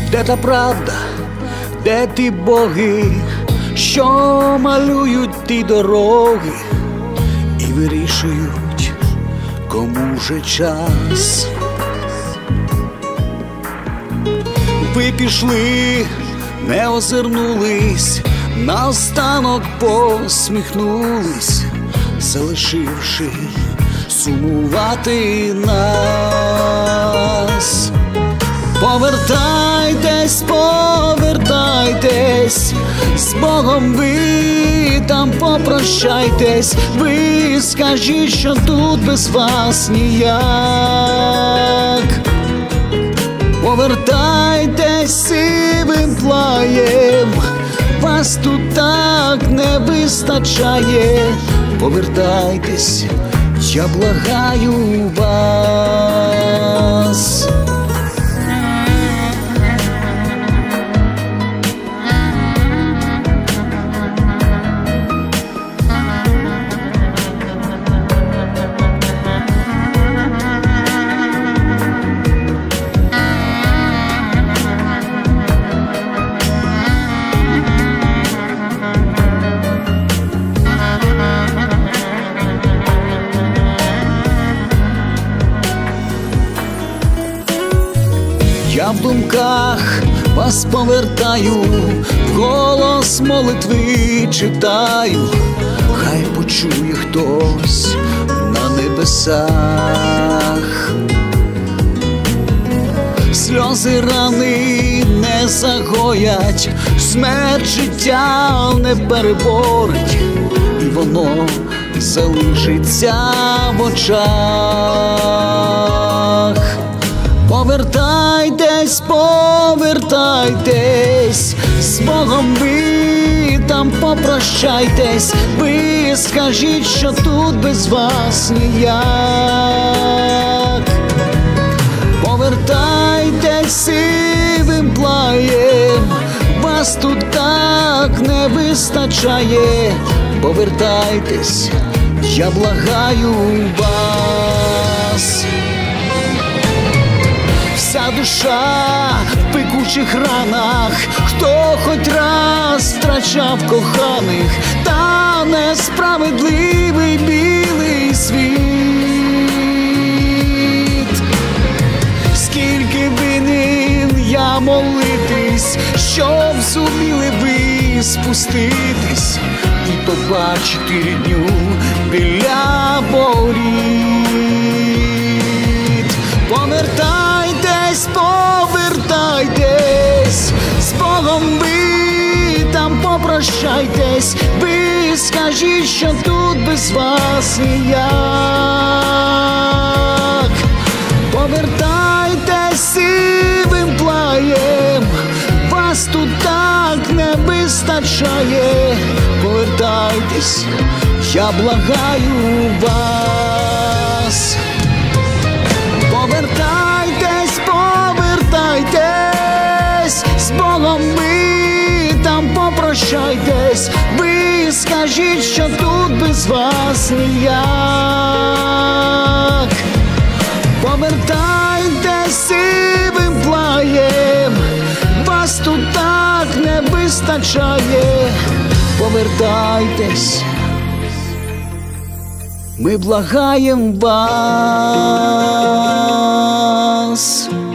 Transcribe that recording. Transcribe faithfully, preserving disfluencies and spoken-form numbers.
Де та правда, де ті боги, що малюють ті дороги і вирішують, кому вже час? Ви пішли, не озирнулись, наостанок посміхнулись, залишивши сумувати нас. Повертайтесь, повертайтесь, з Богом ви там попрощайтесь. Ви скажіть, що тут без вас ніяк. Повертайтесь сивим плаєм, вас тут так не вистачає. Повертайтесь, я благаю вас. Я в думках вас повертаю, голос молитви читаю, хай почує хтось на небесах. Сльози рани не загоять, смерть життя не переборить, і воно залишиться в очах. Повертайтесь, повертайтесь, з Богом ви там попрощайтесь. Ви скажіть, що тут без вас ніяк. Повертайтесь сивим плаєм, вас тут так не вистачає. Повертайтесь, я благаю вас. Вся душа в пекучих ранах, хто хоч раз втрачав коханих, та несправедливий білий світ. Скільки винен я молитись, щоб зуміли ви спуститись і побачити рідню біля воріт. Повертайтесь, повертайтесь, з Богом ви там попрощайтесь. Ви скажіть, що тут без вас ніяк. Повертайтесь сивим плаєм, вас тут так не вистачає. Повертайтесь, я благаю вас. Повертайтесь, повертайтесь, з Богом ви там попрощайтесь. Ви скажіть, що тут без вас ніяк. Повертайтесь сивим плаєм, вас тут так не вистачає. Повертайтесь, ми благаєм вас.